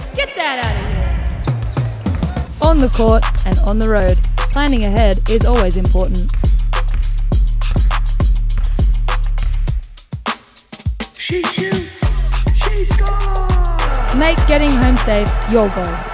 Get that out of here! On the court and on the road, planning ahead is always important. She shoots! She scores! Make getting home safe your goal.